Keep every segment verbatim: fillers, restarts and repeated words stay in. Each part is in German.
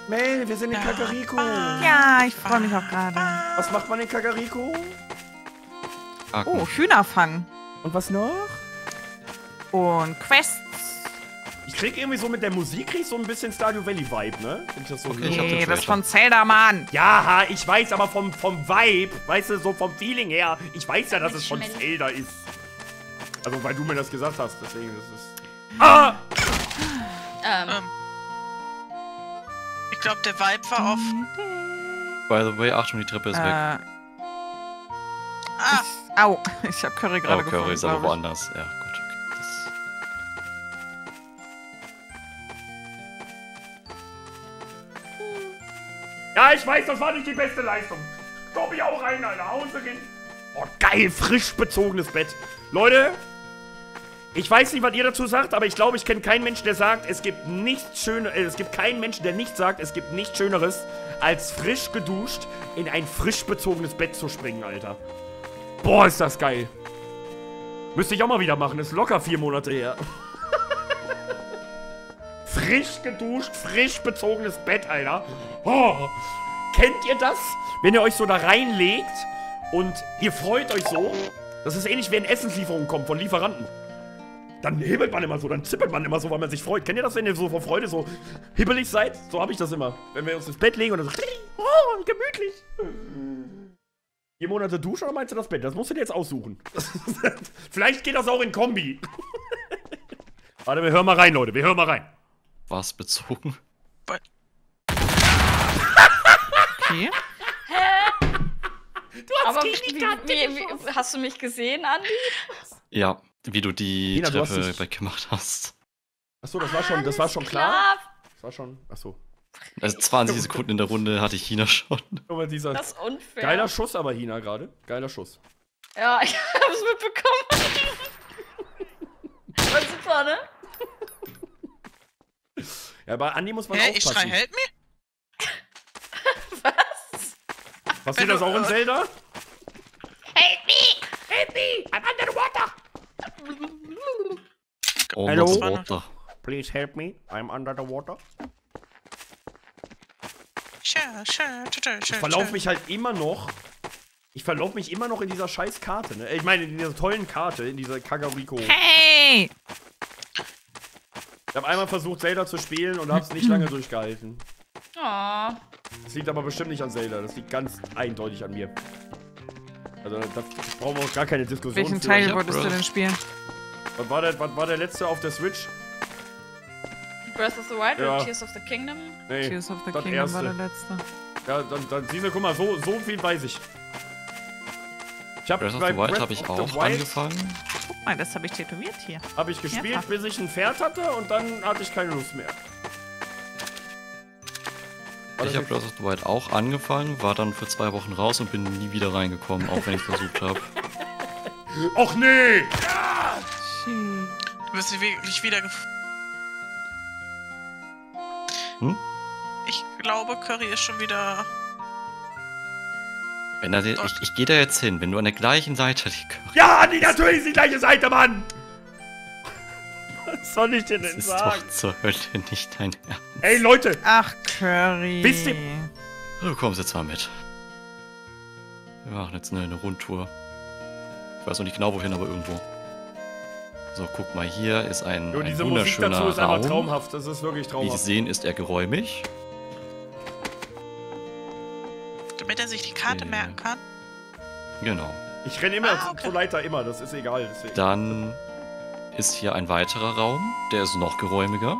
Mel, wir sind in Kakariko. Ja, ich freue mich auch gerade. Was macht man in Kakariko? Oh, Hühner fangen. Und was noch? Und Quests. Ich krieg irgendwie so mit der Musik krieg ich so ein bisschen Stardew Valley Vibe, ne? Wenn ich das so Okay, sehe. ich hab den Nee, das ist Trailer. von Zelda, Mann. Ja, ich weiß, aber vom, vom Vibe, weißt du, so vom Feeling her, ich weiß ja, dass es von Zelda ist. Also, weil du mir das gesagt hast, deswegen ist es... Ah! Ähm. Ähm. Ich glaube, der Vibe war auf. By the way, Achtung, die Treppe ist Äh, weg. Ah, ich, au, ich habe Curry gerade Oh, gefunden. Curry ist aber glaub ich. woanders. Ja, gut, okay. Das Ja, ich weiß, das war nicht die beste Leistung. Komm ich auch rein, Alter. Hause gehen. Oh, geil, frisch bezogenes Bett. Leute, ich weiß nicht, was ihr dazu sagt, aber ich glaube, ich kenne keinen Menschen, der sagt, es gibt nichts Schöneres, äh, es gibt keinen Menschen, der nicht sagt, es gibt nichts Schöneres, als frisch geduscht in ein frisch bezogenes Bett zu springen, Alter. Boah, ist das geil. Müsste ich auch mal wieder machen, ist locker vier Monate her. Frisch geduscht, frisch bezogenes Bett, Alter. Oh. Kennt ihr das? Wenn ihr euch so da reinlegt und ihr freut euch so, das ist ähnlich, wenn Essenslieferungen kommen von Lieferanten. Dann hibbelt man immer so, dann zippelt man immer so, weil man sich freut. Kennt ihr das, wenn ihr so vor Freude so hibbelig seid? So habe ich das immer. Wenn wir uns ins Bett legen und dann so, oh, gemütlich. Vier Monate Dusche oder meinst du das Bett? Das musst du dir jetzt aussuchen. Vielleicht geht das auch in Kombi. Warte, wir hören mal rein, Leute. Wir hören mal rein. war's bezogen. Okay. Du hast Aber gegen wie, die Kante wie, geschossen. wie, hast du mich gesehen, Andi? Ja, wie du die Tina, du hast Treppe dich- weggemacht hast. Achso, das war schon, das war schon klar. Klar, Das war schon, achso. Also zwanzig Sekunden in der Runde hatte ich China schon. Guck mal, dieser das ist unfair. geiler Schuss aber, Hina, gerade. Geiler Schuss. Ja, ich hab's mitbekommen. War super, ne? Ja, bei Andi muss man hä, ich schrei, aufpassen. help me? Was? Passiert das auch in Zelda? Help me! Help me! I'm under the water! Oh, Hallo? das Water. Please help me. I'm under the water. Sure, sure, sure, Ich sure, verlaufe sure. mich halt immer noch. Ich verlaufe mich immer noch in dieser scheiß Karte, ne? Ich meine, in dieser tollen Karte, in dieser Kakariko. Hey! Ich habe einmal versucht, Zelda zu spielen und hab's nicht lange durchgehalten. Oh. Das liegt aber bestimmt nicht an Zelda, das liegt ganz eindeutig an mir. Also, da brauchen wir auch gar keine Diskussion. Welchen für. Teil Ja, wolltest Bro. du denn spielen? Was war, der, was war der letzte auf der Switch? Breath of the Wild Ja. oder Tears of the Kingdom? Nee, Tears of the das Kingdom war erste. der letzte. Ja, dann, dann siehst du, guck mal, so, so viel weiß ich. Ich hab Breath of bei the Wild Breath habe ich of the auch Wild angefangen. Guck mal, das habe ich tätowiert hier. Hab ich gespielt, Ja. bis ich ein Pferd hatte und dann hatte ich keine Lust mehr. War Ich das habe Breath of the Wild auch angefangen, war dann für zwei Wochen raus und bin nie wieder reingekommen, auch wenn ich versucht habe. jetzt- Och nee! Shit. Du wirst dich wirklich wieder gef... Hm? Ich glaube, Curry ist schon wieder... Wenn er, ich ich gehe da jetzt hin, wenn du an der gleichen Seite liegst. Ja, Andi, natürlich ist die gleiche Seite, Mann! Was soll ich denn Das denn ist sagen? doch zur Hölle nicht dein Ernst. Ey, Leute! Ach, Curry. Wisst ihr- Du kommst jetzt mal mit. Wir machen jetzt eine, eine Rundtour. Ich weiß noch nicht genau wohin, aber irgendwo. So, guck mal, hier ist ein, Jo, ein diese Musik wunderschöner dazu ist einfach Raum. traumhaft. Das ist wirklich Wie Sie traumhaft. sehen, ist er geräumig. Damit er sich die Karte Ja. merken kann. Genau. Ich renne immer Ah, okay. zur Leiter, immer. Das ist egal. Deswegen. Dann ist hier ein weiterer Raum, der ist noch geräumiger.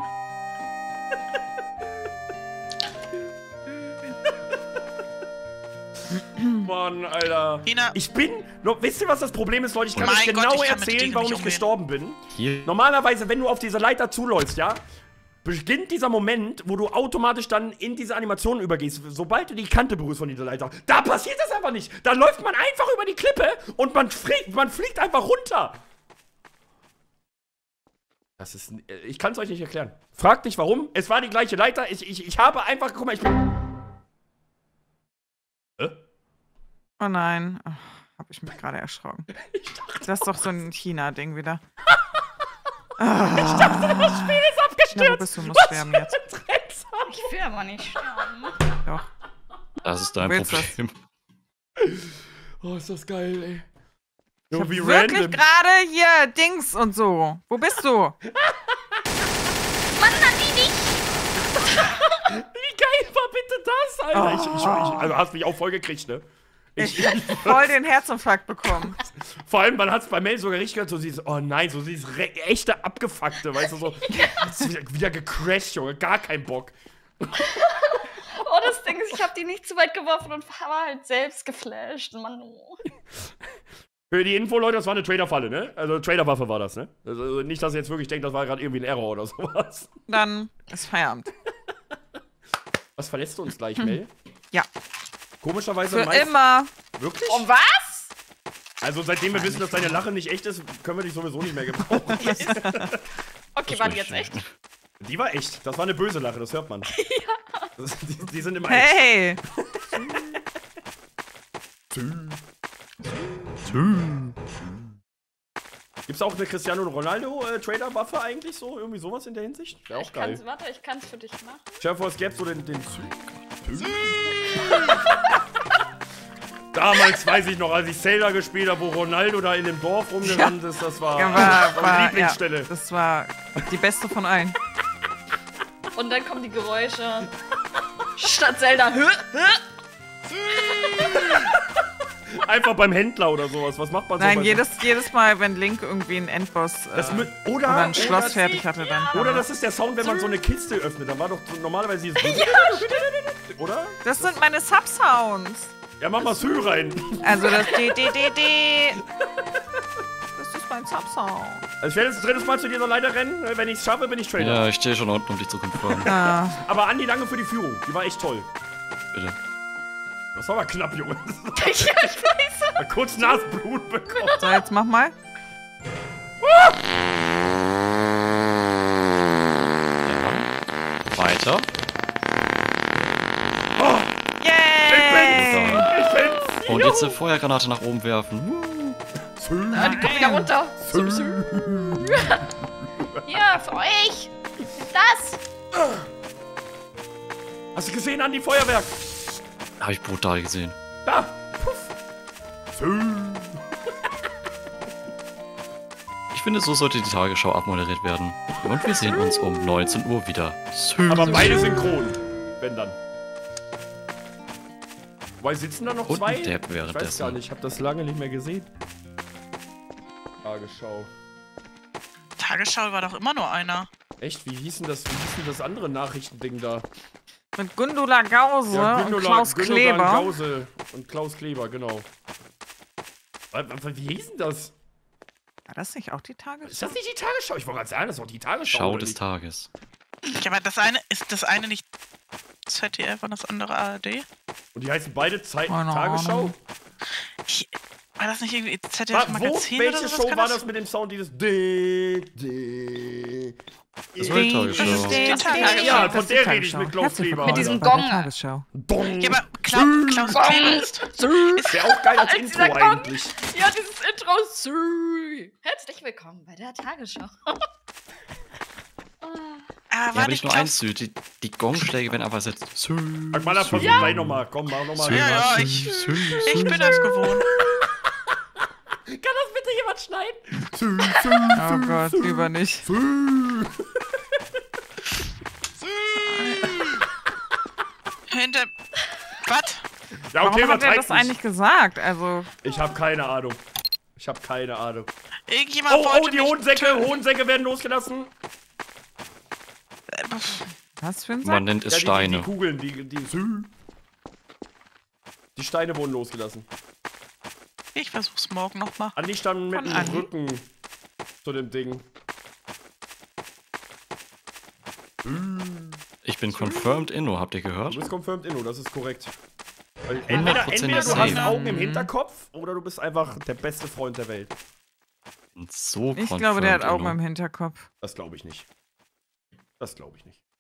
Mann, Alter. Hina, Ich bin. No, wisst ihr, was das Problem ist, Leute? Ich kann Mein euch Gott, genau ich kann mit erzählen, Dingen warum nicht ich umgehen. gestorben bin. Hier. Normalerweise, wenn du auf diese Leiter zuläufst, ja, beginnt dieser Moment, wo du automatisch dann in diese Animation übergehst. Sobald du die Kante berührst von dieser Leiter, da passiert das einfach nicht. Da läuft man einfach über die Klippe und man fliegt, man fliegt einfach runter. Das ist. Ich kann es euch nicht erklären. Fragt nicht warum. Es war die gleiche Leiter. Ich, ich, ich habe einfach. Guck mal, ich bin. Hä? Oh nein. Oh, hab ich mich gerade erschrocken. Das ist doch so ein China-Ding wieder. Ah. Ich dachte, das Spiel ist Na, wo abgestürzt. bist du? Du musst sterben jetzt. Drecksack. Ich will aber nicht sterben. Doch. Das ist dein Willst Problem. Oh, ist das geil, ey. Ich So hab wie wirklich random. gerade hier Dings und so. Wo bist du? Mann, hat die nicht! Wie geil war bitte das, Alter? Oh. Ich, ich, ich, also hast mich auch voll gekriegt, ne? Ich, Ich hab voll den Herzinfarkt bekommen. vor allem, man hat es bei Mel sogar richtig gehört, so dieses, oh nein, so dieses re- echte Abgefuckte, weißt du, so, jetzt ist wieder, wieder gecrashed, Junge, gar kein Bock. Oh, das Ding ist, ich hab die nicht zu weit geworfen und war halt selbst geflasht. Mann, oh. Für die Info, Leute, das war eine Trader-Falle, ne? Also Trader-Waffe war das, ne? Also nicht, dass ihr jetzt wirklich denkt, das war gerade irgendwie ein Error oder sowas. Dann ist Feierabend. Was verlässt du uns gleich, Mel? Ja. Komischerweise Für meist- immer. Wirklich? Um was? Also seitdem wir wissen, dass deine Lache nicht echt ist, können wir dich sowieso nicht mehr gebrauchen. Okay, war die jetzt echt? Die war echt. Das war eine böse Lache, das hört man. Ja. Das, die, die sind immer Hey. Gibt's auch eine Cristiano Ronaldo äh, Trader-Waffe eigentlich so? Irgendwie sowas in der Hinsicht? Wäre auch Ich geil. kann's, warte, ich kann's für dich machen. Stell dir vor, es gäbe so den... den Damals weiß ich noch, als ich Zelda gespielt habe, wo Ronaldo da in dem Dorf rumgerannt ist, das war, Ja, war, meine war, Lieblingsstelle. ja, das war die beste von allen. Und dann kommen die Geräusche. Statt Zelda. Hö, hö. Einfach beim Händler oder sowas. Was macht man so? Nein, bei- jedes, jedes Mal, wenn Link irgendwie einen Endboss äh, Das mü- oder, oder ein Schloss oder, fertig hatte, dann. oder das ist der Sound, wenn man so eine Kiste öffnet. Da war doch so normalerweise dieses... Oder? Das sind meine Sub-Sounds. Ja, mach mal Sü rein. Also das D D D D. Das ist mein Sub-Sound. Also ich werde jetzt ein drittes Mal zu dir noch leider rennen. Wenn ich es schaffe, bin ich Trader. Ja, ich stehe schon unten, um dich zu konfirmieren. Ah, Aber Andi, danke für die Führung. Die war echt toll. Bitte. Das war aber knapp, Junge. Ja, ich weiß. Mal kurz Nasenblut bekommen. so, jetzt mach mal. Ja. Weiter. Oh, Yay! ich bin's. Und jetzt eine Feuergranate nach oben werfen. Sü. Ah, die kommt wieder runter. Sü. Ja, für euch. Das. Hast du gesehen, Andi, Feuerwerk? Habe ich brutal gesehen. Da. Puff. Sü. Ich finde, so sollte die Tagesschau abmoderiert werden. Und wir sehen uns um neunzehn Uhr wieder. Aber beide synchron. Wenn dann. Wobei sitzen da noch Und zwei? ein Depp Ich weiß gar währenddessen. nicht, ich habe das lange nicht mehr gesehen. Tagesschau. Tagesschau war doch immer nur einer. Echt? Wie hieß denn das, wie hieß denn das andere Nachrichtending da? Mit Gundula Gause und Gündogan- Klaus Gündogan Kleber. Gause und Klaus Kleber, genau. Wa- wa- Wie hieß denn das? War das nicht auch die Ist Tagesschau? das nicht die Tagesschau? Ich wollte gerade sagen, das ist doch die Tagesschau. Schau oder des nicht? Tages. Ja, aber das eine, ist das eine nicht Z D F und das andere A R D? Und die heißen beide Zeit Keine Tagesschau? Ahnung. Ich, war das nicht irgendwie Z D Wa- F Wo, Magazin oder welche sowas? Show Kann war das mit dem Sound, dieses D, D, Das war die Tagesschau. Das ist die Tagesschau. Ja, Das von ist die der rede ich Tagesschau. mit Klaus Herzlich Kleber. willkommen Mit diesem bei der Gong. Tagesschau. Dong. Ja, aber Kla Klaus Kleber ist. Wäre auch geil als Als Intro dieser Gong. eigentlich. Ja, dieses Intro. Sü. Herzlich willkommen bei der Tagesschau. Ah, Ja, war aber nicht nicht nur Klaus. eins, Sü. Die, die Gongschläge werden aber jetzt. Sag mal, das versuch gleich nochmal. Komm, mach nochmal. Ja, ja, ich, ich bin das gewohnt. Kann das bitte jemand schneiden? Oh Gott, lieber nicht. Hinter. Was? Ja, okay, Warum hat er übertreib das nicht. eigentlich gesagt? Also, Ich habe keine Ahnung. Ich habe keine Ahnung. Irgendjemand Oh, wollte oh, die mich Hodensäcke, töten. Hodensäcke werden losgelassen. Äh, was für ein Man Sack? nennt es Ja, die, die, Steine. die Kugeln, die, die, Sü. Die Steine wurden losgelassen. Ich versuch's morgen nochmal. Andi stand mit Von dem Andi? Rücken zu dem Ding. Ich bin confirmed Inno, habt ihr gehört? Du bist confirmed Inno, das ist korrekt. Weil entweder, hundert Prozent entweder du safe. hast Augen im Hinterkopf oder du bist einfach der beste Freund der Welt. Und so Ich glaube, der hat confirmed Augen Inno. im Hinterkopf. Das glaube ich nicht. Das glaube ich nicht.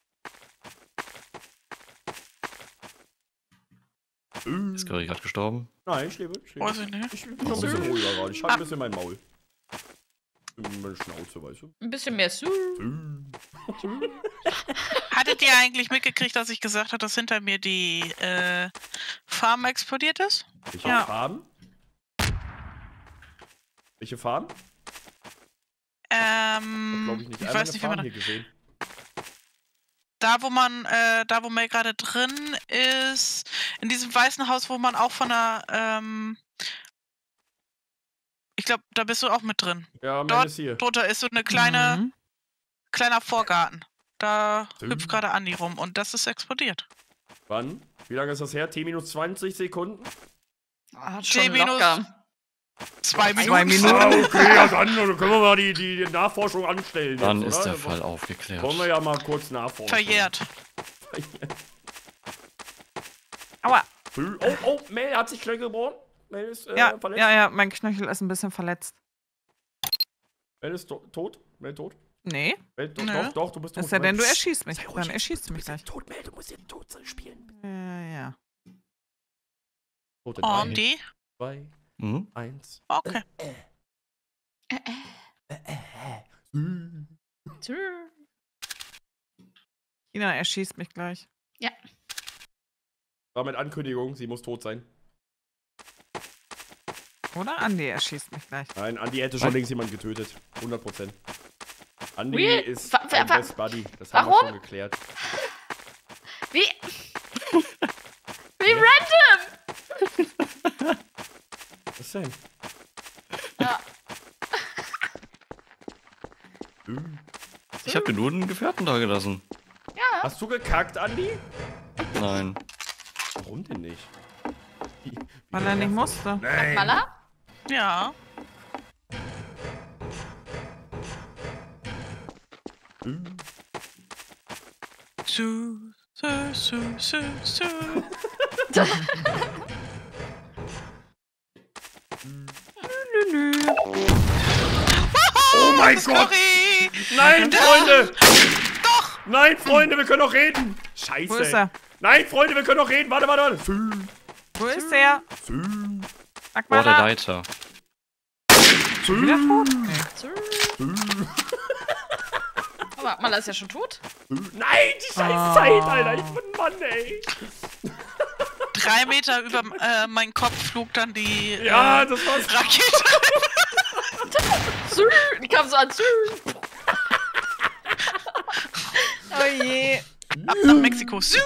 Ist Curry gerade gestorben? Nein, ich lebe. Ich lebe. Weiß ich nicht. Ich bin noch ein bisschen ruhiger gerade. Ich habe ein bisschen mein Maul. Meine Schnauze, weißt du? Ein bisschen mehr Sü. Sü. Hattet ihr eigentlich mitgekriegt, dass ich gesagt habe, dass hinter mir die äh, Farm explodiert ist? Welche Ja. Farben? Welche Farben? Ähm, Glaube ich nicht. ich Einmal weiß eine nicht, wie man Farben da, hier gesehen. da, wo man, äh, da, wo Mel gerade drin ist, in diesem weißen Haus, wo man auch von der, ähm, ich glaube, da bist du auch mit drin. Ja, Mel Dort ist hier. drunter ist so eine kleine, Mhm. kleiner Vorgarten. Da Düm. hüpft gerade Andi rum und das ist explodiert. Wann? Wie lange ist das her? T minus zwanzig Sekunden? Ah, hat T schon minus locker. Zwei Minuten. Zwei Minuten. Ah, okay, ja dann, dann können wir mal die, die Nachforschung anstellen. Dann jetzt, ist oder? der Fall aufgeklärt. Wollen wir ja mal kurz nachforschen. Verjährt. Aua. Oh, oh, Mel hat sich Knöchel gebrochen. Mel ist äh, Ja, verletzt. ja, ja, mein Knöchel ist ein bisschen verletzt. Mel ist to tot. Mel tot. Nee, Mel, to Nö. doch, doch, du bist tot. es sei denn, du Mel. erschießt mich. Sei ruhig, Dann erschießt du mich bist gleich. jetzt tot, Mel, du musst jetzt tot sein spielen. Ja, ja. Tot in Oh, drei, und die? zwei, Mhm. eins. Okay. Äh, äh. Hm. Tschö. Ina erschießt mich gleich. War mit Ankündigung, sie muss tot sein. Oder Andi erschießt mich gleich. Nein, Andi hätte schon Nein. längst jemanden getötet. hundert Prozent. Andi Wie? ist Wa- wa- ein wa- Best Buddy. Das haben wir Warum? schon geklärt. Wie? Wie random! Was denn? Ja. Hm. Ich hab dir nur einen Gefährten da gelassen. Hast du gekackt, Andi? Nein. Warum denn nicht? Wie- wie Weil er nicht nervig. musste. Nein. Mala? Ja. Hm. Su, su, su, su, su. Lülü. Oh mein Gott! Sorry! Nein, Freunde! Doch! Nein, Freunde, wir können doch reden! Scheiße! Wo ist er? Nein, Freunde, wir können doch reden! Warte, warte, warte! Fü, Wo ist er? fü, Sag Vor mal der da. Leiter. fü, Wieder tot? Nee. fü, Aber Mala ist ja schon tot. fü. Nein, die scheiß Ah. Zeit, Alter! Ich bin ein Mann, ey! Drei Meter über äh, meinen Kopf flog dann die Ja, äh, das war's. Rakete. Zü. Die kam so an. Zü. Oh je. Ab nach Mexiko. Su.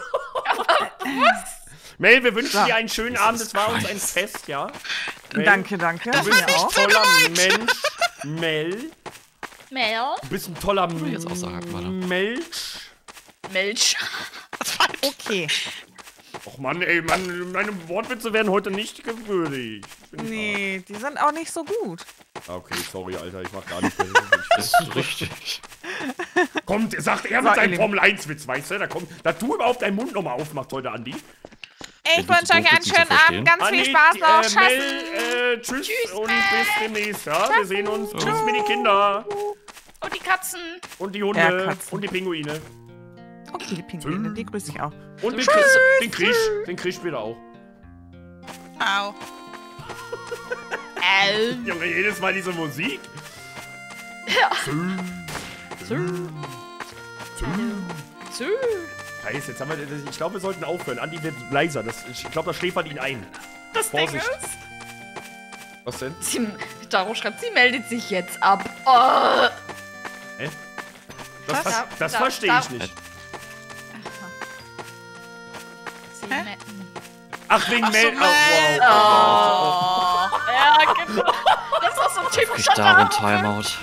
Mel, wir wünschen So. dir einen schönen Abend. Es war uns ein Fest, ja? Mel, Danke, danke. Du bist Mir ein auch. toller Mensch. Mel, Mel. du bist ein toller ich jetzt auch sagen, warte. Mensch. Milch. Okay. Och Mann, ey, Mann, meine Wortwitze werden heute nicht gewürdigt. Bin ich Nee, die sind auch nicht so gut. Ah, okay, sorry, Alter, ich mach gar nicht mehr. Ist richtig. Kommt, sagt er So, mit seinem ihr Formel eins Witz, weißt du? Da kommt, da du überhaupt deinen Mund nochmal aufmachst heute, Andi. Ich du wünsche zu euch doof einen bist, ihn zu schönen verstehen? Abend, ganz Andi, viel Spaß die, noch. äh, Tschüss. Mel, äh, tschüss, Tschüss, und Mel. bis demnächst, ja? Wir sehen uns. Tschüss mit den Kindern. Und die Katzen. Und die Hunde. Ja, Katzen. Und die Pinguine. Okay, die Pinguine, die grüße ich auch. Und den Krisch, den Krisch, den Krisch später auch. Au. Ähm. Junge, jedes Mal diese Musik. Ja. Zü, Zü. Zü. Scheiße, jetzt haben wir, ich glaube, wir sollten aufhören. Andi wird leiser. Das, ich glaube, das schläfert ihn ein. Das Ding Vorsicht. ist, Was denn? sie, Daro schreibt, sie meldet sich jetzt ab. Oh. Hä? Das, Was? ver- das Da- verstehe da- ich nicht. Sie Hä? me- Ach, wegen Ach so, Mel. Mel. Oh, wow. Oh. Ja, genau. Das ist auch so ein Ich typischer da ein Name. Timeout.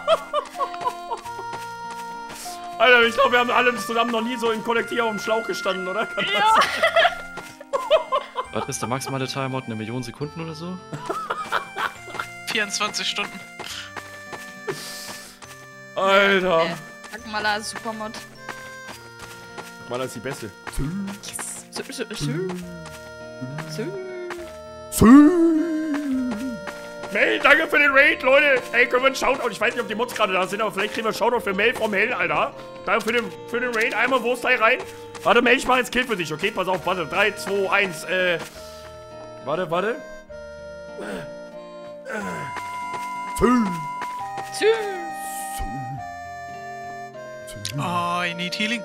Alter, ich glaube, wir haben alle zusammen noch nie so im Kollektiv auf dem Schlauch gestanden, oder? Kann das Ja. sein? Was ist der maximale Timeout? Eine Million Sekunden oder so? vierundzwanzig Stunden. Alter. Äh, Sag mal, da ist Supermod. Mann, das ist die beste. Zü, zü, zü. Zü. Mel, danke für den Raid, Leute. Ey, können wir einen Shoutout? Ich weiß nicht, ob die Mods gerade da sind, aber vielleicht kriegen wir einen Shoutout für Mel vom Hell, Alter. Danke für den, für den Raid. Einmal Wurstei rein. Warte, Mel, ich mach jetzt Kill für dich, okay? Pass auf, warte. drei, zwei, eins, äh. Warte, warte. Zü. Zü. Oh, I need healing.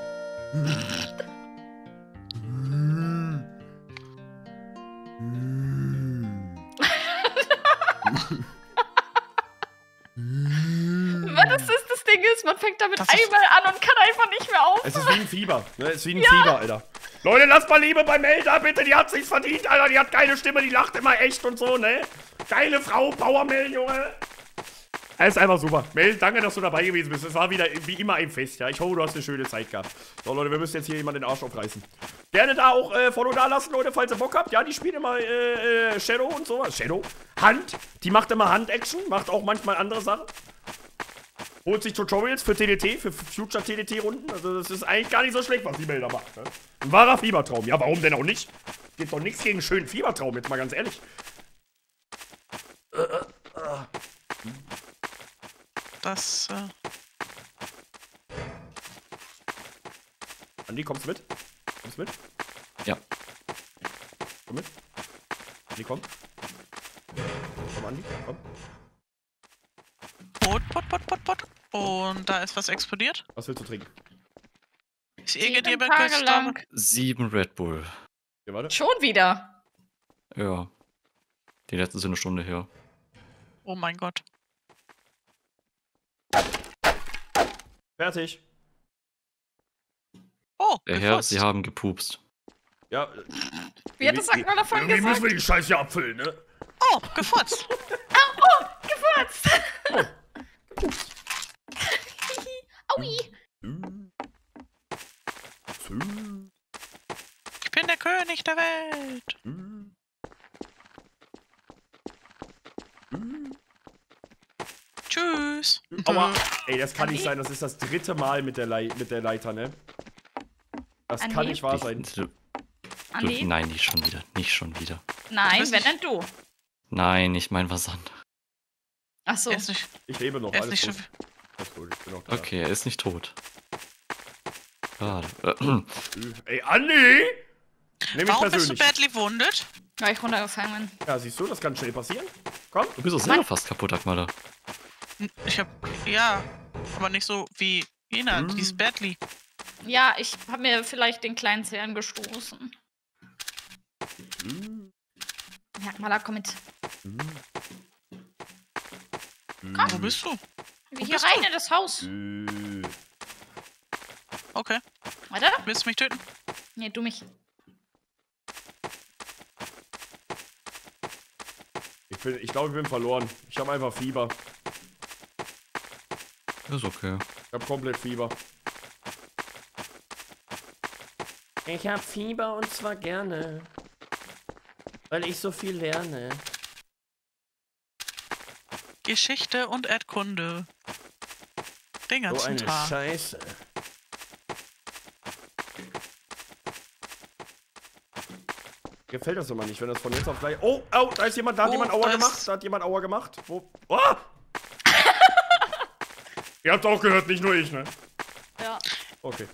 Was ist das, das Ding ist, man fängt damit Das ist- einmal an und kann einfach nicht mehr auf. Es ist wie ein Fieber. Ne? Es ist wie ein Fieber, Alter. Leute, lasst mal Liebe bei Mel da, bitte. Die hat sich's verdient, Alter. Die hat geile Stimme, die lacht immer echt und so, ne? Geile Frau, Power Mel, Junge. Er ist einfach super. Mel, danke, dass du dabei gewesen bist. Es war wieder wie immer ein Fest, ja. Ich hoffe, du hast eine schöne Zeit gehabt. So, Leute, wir müssen jetzt hier jemand den Arsch aufreißen. Gerne da auch äh, Follow da lassen, Leute, falls ihr Bock habt. Ja, die spielt immer äh, äh, Shadow und sowas. Shadow? Hand. Die macht immer Hand-Action, macht auch manchmal andere Sachen. Holt sich Tutorials für T D T, für Future T D T-Runden. Also das ist eigentlich gar nicht so schlecht, was die Melder macht. Ne? Ein wahrer Fiebertraum. Ja, warum denn auch nicht? Gibt doch nichts gegen einen schönen Fiebertraum, jetzt mal ganz ehrlich. Äh, äh, äh. Das, äh... Andi, kommst du mit? Kommst du mit? Ja. Komm mit. Andi, komm. Komm, Andi, komm. Pot, pot, pot, pot, pot. Und da ist was explodiert. Was willst du trinken? Ich ege dir Sieben bei Tage Küste. lang. Sieben Red Bull. Ja, warte. Schon wieder. Ja. Die letzten sind eine Stunde her. Oh mein Gott. Fertig. Oh, Der Herr, gefurzt. Sie haben gepupst. Ja. Wie hat das Akmal davon Irgendwie gesagt? müssen wir die Scheiße abfüllen, ne? Oh, gefurzt. Gefurzt. Aui. Ich bin der König der Welt. Tschüss. Aua. Ey, das kann nicht sein. Das ist das dritte Mal mit der, Lei mit der Leiter, ne? Das Andi? kann nicht wahr sein. Du, du, Andi? nein, nicht schon wieder. Nicht schon wieder. Nein, bist wenn nicht- denn du. Nein, ich mein was anderes. Ach so. Er ist nicht, Ich lebe noch. er ist Alles nicht gut. schon. Alles gut. Ich bin noch da. Okay, er ist nicht tot. Schade. Äh, Ey, Andi! Nimm mich Warum bist du persönlich. badly wounded? Weil ich runtergefallen bin. Ja, siehst du, das kann schnell passieren. Komm. Du bist doch selber fast kaputt, Akmala. Ich hab. Ja. Aber nicht so wie Ina, die Hm. ist badly. Ja, ich habe mir vielleicht den kleinen Zähnen gestoßen. Ja, Mala, komm mit. Wo bist du? Wir Wo hier bist rein du? in das Haus. Äh, Okay. Weiter? Willst du mich töten? Nee, du mich. Ich, bin, ich glaube, ich bin verloren. Ich habe einfach Fieber. Ist okay. Ich habe komplett Fieber. Ich habe Fieber und zwar gerne. Weil ich so viel lerne. Geschichte und Erdkunde. Den So ganzen eine Tag. Scheiße. Gefällt das immer nicht, wenn das von jetzt auf gleich... Oh, oh, da ist jemand, da hat Oh, jemand Aua da ist- gemacht. Da hat jemand Aua gemacht. Wo? Oh! Ihr habt auch gehört, nicht nur ich, ne? Ja. Okay.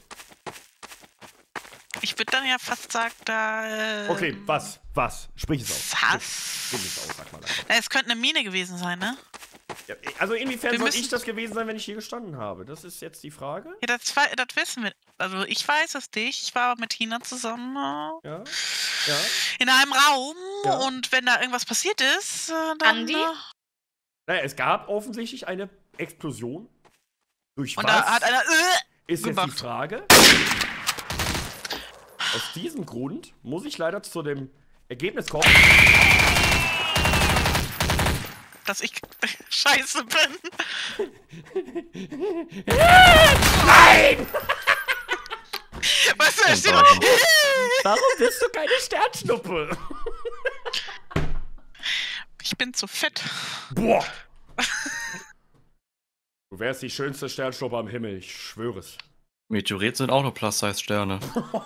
Ich würde dann ja fast sagen, da. Äh, Okay, was? Was? Sprich es aus. Was? Sprich es aus, sag mal. Na, es könnte eine Mine gewesen sein, ne? Ja, also inwiefern Wir soll müssen- ich das gewesen sein, wenn ich hier gestanden habe? Das ist jetzt die Frage. Ja, das, wei- das wissen wir. Also, ich weiß es nicht. Ich war mit Tina zusammen äh, Ja? Ja? in einem Raum. Ja. Und wenn da irgendwas passiert ist, äh, dann. Andi? Äh, Naja, es gab offensichtlich eine Explosion. Durch und was? da hat einer. Äh, Ist jetzt die gemacht. Frage. Aus diesem Grund muss ich leider zu dem Ergebnis kommen. dass ich scheiße bin. Nein! Was soll ich denn? warum? Warum bist du keine Sternschnuppe? Ich bin zu fett. Boah! Du wärst die schönste Sternschnuppe am Himmel, ich schwöre es. Meteoriten sind auch nur Plus-Size-Sterne.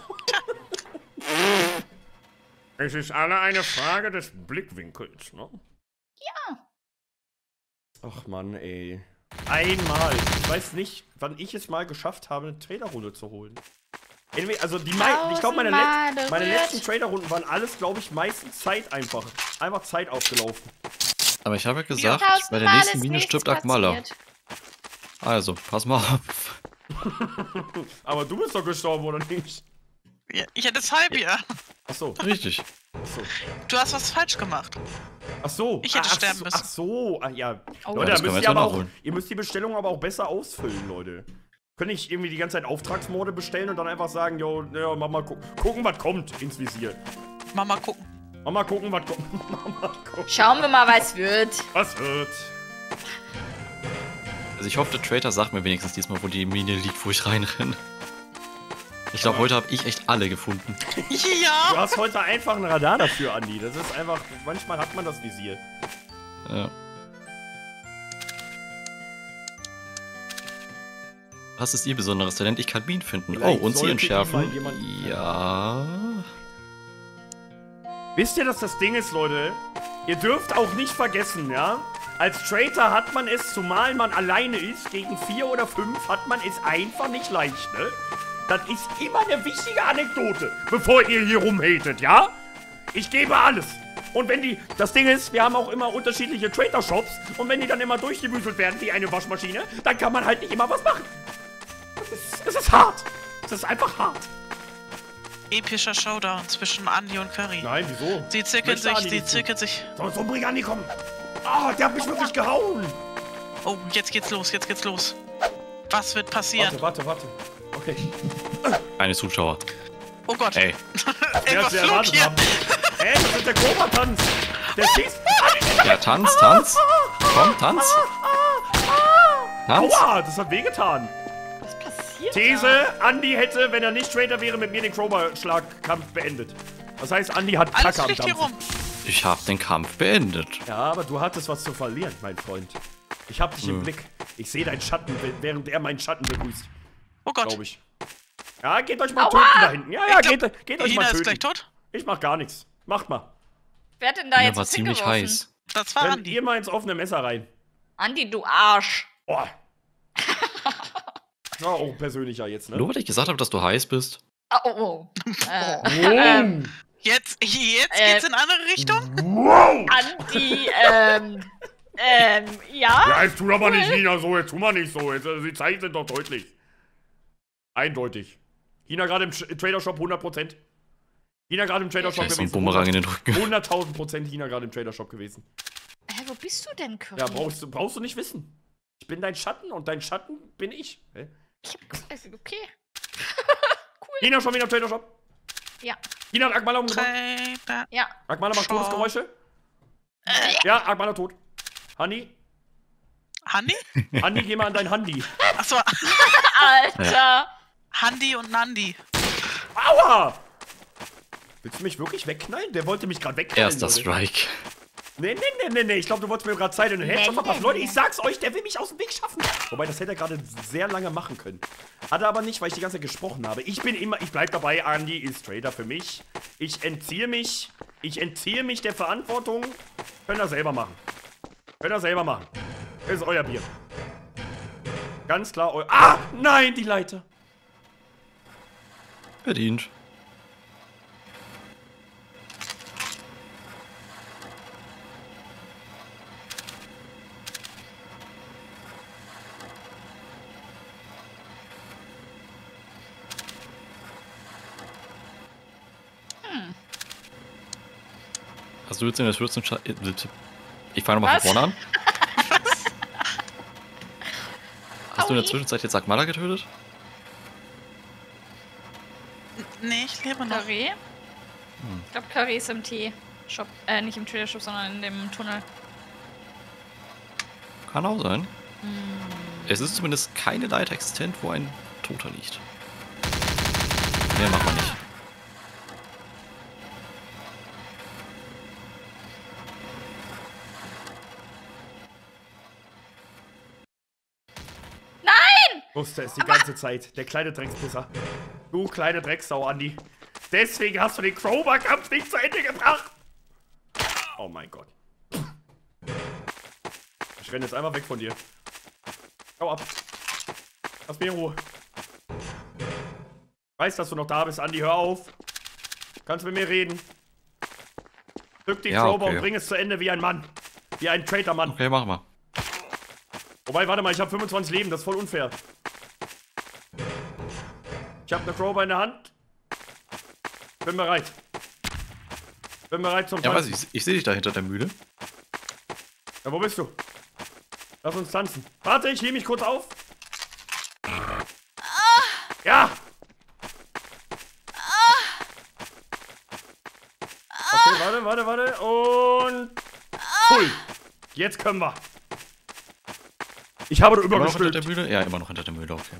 Es ist alle eine Frage des Blickwinkels, ne? Ja. Ach Mann, ey. Einmal. Ich weiß nicht, wann ich es mal geschafft habe, eine Trailerrunde zu holen. Anyway, also die mei ich glaube, meine, Tausendmal Let meine berührt. letzten Trailerrunden waren alles, glaube ich, meistens Zeit einfach. Einfach Zeit aufgelaufen. Aber ich habe ja gesagt, bei der Tausendmal nächsten ist Mine nichts stirbt Akmala. passiert. Also, pass mal auf. Aber du bist doch gestorben, oder nicht? Ja, ich hätte es halb hier. Achso, Richtig. achso. Du hast was falsch gemacht. Ach so. Ich hätte ach, sterben so, müssen. Ach so, ah, ja. Oh. Leute, Ja, das da können wir müsst jetzt ihr, aber mal auch, nachholen. ihr müsst die Bestellung aber auch besser ausfüllen, Leute. Könnt nicht irgendwie die ganze Zeit Auftragsmorde bestellen und dann einfach sagen, jo, ja, mach mal gu gucken, was kommt ins Visier. Mal mal gucken. Mach mal gucken, was kommt. Mach mal gucken, Schauen wir mal, was wird. was wird. Also ich hoffe, der Traitor sagt mir wenigstens diesmal, wo die Mine liegt, wo ich reinrenne. Ich glaube, heute habe ich echt alle gefunden. Du Ja! hast heute einfach ein Radar dafür, Andi. Das ist einfach, manchmal hat man das Visier. Ja. Was ist Ihr besonderes Talent? Ich kann Minen finden. Vielleicht Oh, und Sie sollte entschärfen. ihn mal jemand- Ja. Wisst ihr, dass das Ding ist, Leute? Ihr dürft auch nicht vergessen, ja? Als Traitor hat man es, zumal man alleine ist, gegen vier oder fünf, hat man es einfach nicht leicht, ne? Das ist immer eine wichtige Anekdote, bevor ihr hier rumhatet, ja? Ich gebe alles. Und wenn die, das Ding ist, wir haben auch immer unterschiedliche Traitor-Shops und wenn die dann immer durchgemüselt werden wie eine Waschmaschine, dann kann man halt nicht immer was machen. Das ist, es ist hart. Es ist einfach hart. Epischer Showdown zwischen Andi und Curry. Nein, wieso? Sie zirkeln Möchte sich, Andi sie nicht zu. zirkeln sich. So, so bring Andi, komm. Ah, der hat mich wirklich gehauen. Oh, jetzt geht's los, jetzt geht's los. Was wird passieren? Warte, warte, warte. Okay. Eine Zuschauer. Oh Gott. Ey. Ey, was Sie flog erwartet hier? haben. Hä, das ist der Cobra-Tanz. Der schießt. Ja, Tanz, Tanz. Komm, Tanz. Tanz. Aua, das hat wehgetan. Was passiert? These, Andi hätte, wenn er nicht Traitor wäre, mit mir den Crowbar-Schlagkampf beendet. Das heißt, Andi hat Alles Kacke am fliegt hier Dampfen. rum. Ich hab den Kampf beendet. Ja, aber du hattest was zu verlieren, mein Freund. Ich hab dich im Hm. Blick. Ich sehe deinen Schatten, während er meinen Schatten begrüßt, Oh Gott. glaube ich. Ja, geht euch mal Aua! töten da hinten. Ja, ja, Ich glaub, geht, geht euch Lina mal ist gleich töten. tot. Ich mach gar nichts. Macht mal. Wer hat denn da Ja, jetzt war was ziemlich hingeworfen? heiß. Das war Rennt Andi. ihr mal ins offene Messer rein. Andi, du Arsch. Boah. Das war auch persönlicher jetzt, ne? Nur weil ich gesagt habe, dass du heiß bist. Oh, oh, oh. äh, Wow. Jetzt, jetzt Äh, geht's in eine andere Richtung. Wow. Andi, ähm, ähm, ja? Ja, jetzt tu doch mal nicht, Nina, so. Jetzt tu mal nicht so. Jetzt, also die Zeichen sind doch deutlich. Eindeutig. China gerade im Sch- Trader-Shop hundert Prozent. China gerade im Trader-Shop Vielleicht so ein gewesen. Bumerang in den Rücken. hunderttausend Prozent China gerade im Trader-Shop gewesen. Hä, wo bist du denn, Curry? Ja, brauchst du, brauchst du nicht wissen. Ich bin dein Schatten und dein Schatten bin ich. Hä? Ich hab, also, okay. China schon wieder im Trader-Shop. Ja. China hat Akmala umgebracht. Trader. Ja. Akmala macht Shop. Todesgeräusche. Ja, Akmala tot. Hanni? Handy? Hanni, geh mal an dein Handy. Achso, Alter. Handy und Nandi. Aua! Willst du mich wirklich wegknallen? Der wollte mich gerade wegknallen. Erster Leute. Strike. Nee, nee, nee, nee, nee. Ich glaube, du wolltest mir gerade Zeit in den Headshot Nee, verpassen. nee, Leute, nee. ich sag's euch, der will mich aus dem Weg schaffen. Wobei, das hätte er gerade sehr lange machen können. Hat er aber nicht, weil ich die ganze Zeit gesprochen habe. Ich bin immer, ich bleib dabei, Andy ist Trader für mich. Ich entziehe mich, ich entziehe mich der Verantwortung. Könnt ihr selber machen. Könnt ihr selber machen. Das ist euer Bier. Ganz klar euer... Ah, nein, die Leiter. Verdient. Hast du jetzt in der Schürzen... Ich fange nochmal Was? von vorne an. Hast du in der Aui. Zwischenzeit jetzt Akmala getötet? Nee, ich lebe noch. Curry? Ich glaube, Curry ist im Tee-Shop. Äh, nicht im Trader-Shop, sondern in dem Tunnel. Kann auch sein. Es ist zumindest keine Leiter existent, wo ein Toter liegt. Mehr machen wir nicht. Wusste es die ganze Zeit. Der kleine Dreckspisser. Du kleine Drecksau, Andi. Deswegen hast du den Crowbar-Kampf nicht zu Ende gebracht. Oh mein Gott. Ich renne jetzt einmal weg von dir. Hau ab. Lass mir in Ruhe. Weiß, dass du noch da bist, Andi. Hör auf. Kannst mit mir reden. Drück den Ja, Crowbar okay. und bring es zu Ende wie ein Mann. Wie ein Traitor-Mann. Okay, machen wir. Wobei, warte mal, ich habe fünfundzwanzig Leben. Das ist voll unfair. Ich habe eine Crowbar in der Hand. Bin bereit. Bin bereit zum Ja, Tanzen. weiß ich, ich sehe dich da hinter der Mühle. Ja, wo bist du? Lass uns tanzen. Warte, ich hebe mich kurz auf. Ja! Okay, warte, warte, warte. Und... Pfui. Jetzt können wir. Ich habe Immer noch hinter der übergestülpt. Mühle? Ja, immer noch hinter der Mühle, okay.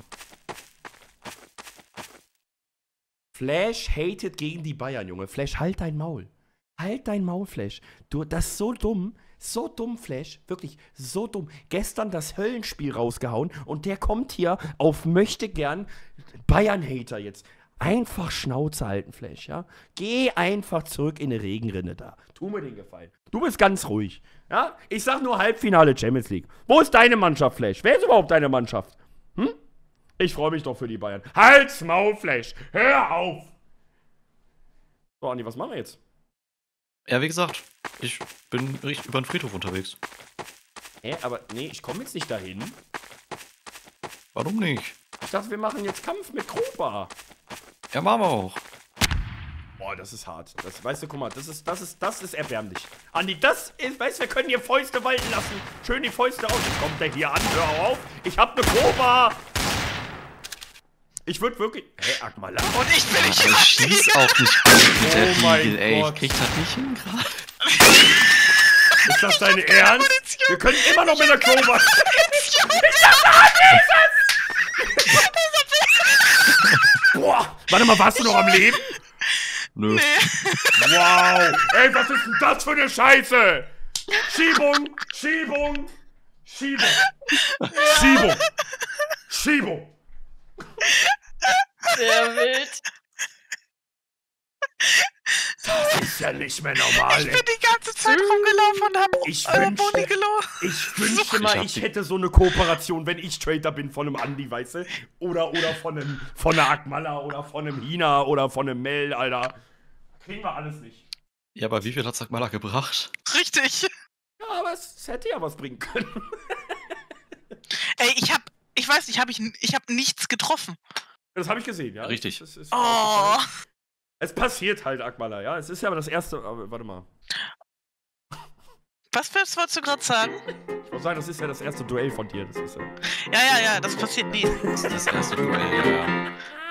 Flash hatet gegen die Bayern, Junge. Flash, halt dein Maul. Halt dein Maul, Flash. Du, das ist so dumm. So dumm, Flash. Wirklich, so dumm. Gestern das Höllenspiel rausgehauen und der kommt hier auf möchte gern Bayern-Hater jetzt. Einfach Schnauze halten, Flash, ja? Geh einfach zurück in die Regenrinne da. Tu mir den Gefallen. Du bist ganz ruhig, ja? Ich sag nur Halbfinale Champions League. Wo ist deine Mannschaft, Flash? Wer ist überhaupt deine Mannschaft? Hm? Ich freue mich doch für die Bayern. Halt's Maul, Flash. Hör auf. So, Andi, was machen wir jetzt? Ja, wie gesagt, ich bin richtig über den Friedhof unterwegs. Hä, aber nee, ich komme jetzt nicht dahin. Warum nicht? Ich dachte, wir machen jetzt Kampf mit Crowbar. Ja, machen wir auch. Boah, das ist hart. Das, weißt du, guck mal, das ist, das ist, das ist erbärmlich. Andi, das ist, weißt du, wir können hier Fäuste walten lassen. Schön die Fäuste aus. Jetzt kommt der hier an, hör auf. Ich hab ne Crowbar. Ich würd wirklich... Hä, Akmala? Und ich bin nicht Ich schieß auch nicht gut mit der Oh mein Riegel, ey. Gott. Ich krieg das nicht hin gerade. Ist das dein Ernst? Munition. Wir können immer noch mit der Crowbar... Boah, warte mal, warst du noch am Leben? Nö. Wow! Ey, was ist denn das für eine Scheiße? Schiebung! Schiebung! Schiebung! Schiebung! Schiebung! Sehr wild. Das ist ja nicht mehr normal, Ich ey. bin die ganze Zeit rumgelaufen und hab Ich äh, wünschte- Moni gelogen. Ich wünschte Ich mal, hab ich die- hätte so eine Kooperation, wenn ich Trader bin von einem Andi, weißt du? Oder, oder von einem, von einer Akmala oder von einem Hina oder von einem Mel, Alter. Kriegen wir alles nicht. Ja, aber wie viel hat Sakmala gebracht? Richtig. Ja, aber es, es hätte ja was bringen können. Ey, ich hab, ich weiß nicht, hab ich, ich hab nichts getroffen. Das habe ich gesehen, ja. Richtig. Das ist, Oh. es passiert halt, Akmala, ja. Es ist ja aber das erste. Aber, warte mal. Was was wolltest du gerade sagen? Ich muss sagen, das ist ja das erste Duell von dir. Das ist ja. Ja, ja, ja, das passiert nie. Das ist das erste Duell, ja, ja.